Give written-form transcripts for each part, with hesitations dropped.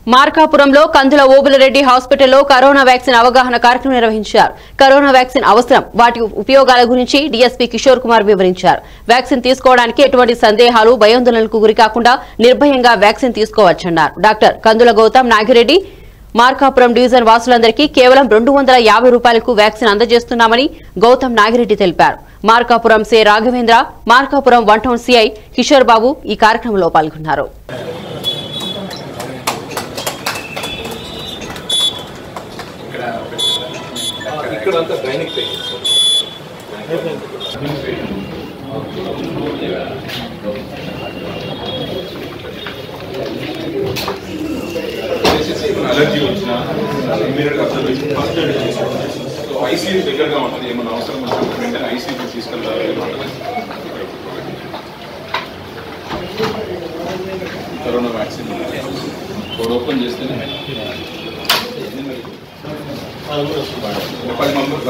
మార్కాపురంలో కందుల ఓబులరెడ్డి హాస్పిటల్లో corona vaccine అవగాహన కార్యక్రమం నిర్వహించారు. కరోనా వ్యాక్సిన్ అవసరం, వాటి ఉపయోగాల గురించి డీఎస్పీ కిషోర్ కుమార్ వివరించారు. వ్యాక్సిన్ తీసుకోవడానికి ఎటువంటి సందేహాలు, భయాందోళనలకు గురికాకుండా నిర్భయంగా వ్యాక్సిన్ తీసుకోవచ్చన్నారు. డాక్టర్ కందుల గౌతమ్ నాగిరెడ్డి మార్కాపురం డివిజన్ వాసులందరికీ కేవలం 250 రూపాయలకు వ్యాక్సిన్ అందజేస్తున్నామని గౌతమ్ నాగిరెడ్డి తెలిపారు. Markapuram C Raghavendra, Markapuram 1 town CI Kishore Babu ఈ కార్యక్రమంలో పాల్గొన్నారు. అలర్జీ వచ్చినా ఇమీడియట్ అబ్జర్వేషన్ ఫస్ట్ ఎయిడ్ చేసుకోవాలి. సో ఐసీయూ దగ్గరగా ఉంటుంది, ఏమైనా అవసరం వచ్చినప్పుడు వెంటనే ఐసీయూకి తీసుకెళ్ళాలి. కరోనా వ్యాక్సిన్ ఓపెన్ చేస్తేనే 10 members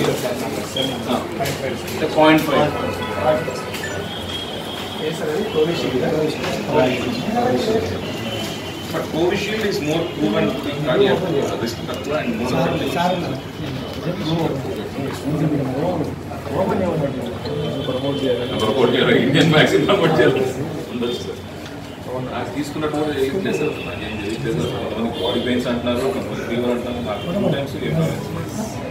0.5. But Covishield is more proven to be cardiac risk factor and more effective. Indian vaccine promote cheyali. తీసుకున్నట్టు బాడీ పెయిన్స్ అంటున్నారు, ఫీవర్ అంటున్నారు.